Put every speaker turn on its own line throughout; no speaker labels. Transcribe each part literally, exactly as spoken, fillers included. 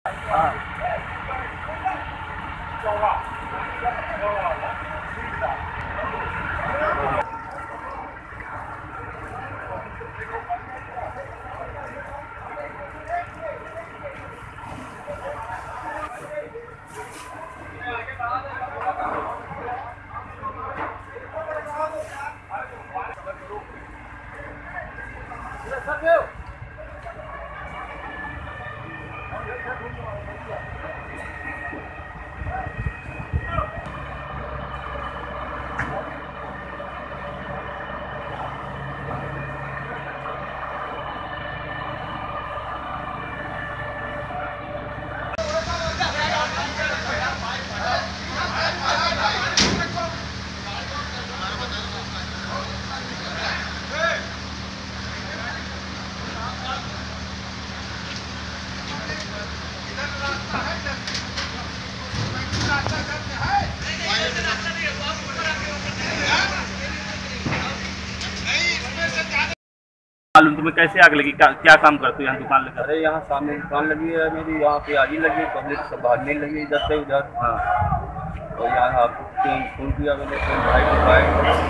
मालूम तुम्हें कैसे आग लगी? क्या, क्या काम करते हो यहाँ दुकान लगा?
अरे यहाँ सामने दुकान लगी है मेरी, यहाँ पे आग लगी, पब्लिक सब भागने लगी इधर से उधर।
हाँ,
और यहाँ आपको फोन किया मैंने, भाई को भाई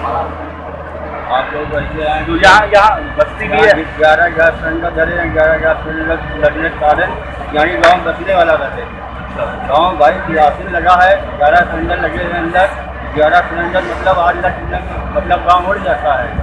आप लोग ऐसे आए
तो यहाँ यहाँ बस्ती भी है।
ग्यारह गैस सिलेंडर धरे हैं, ग्यारह गैस सिलेंडर लगने के कारण यानी गाँव बसने वाला रहते गाँव भाई किरासिन लगा है, ग्यारह सिलेंडर लगे हैं अंदर, ग्यारह सिलेंडर मतलब आज लग मतलब गाँव उड़ जाता है।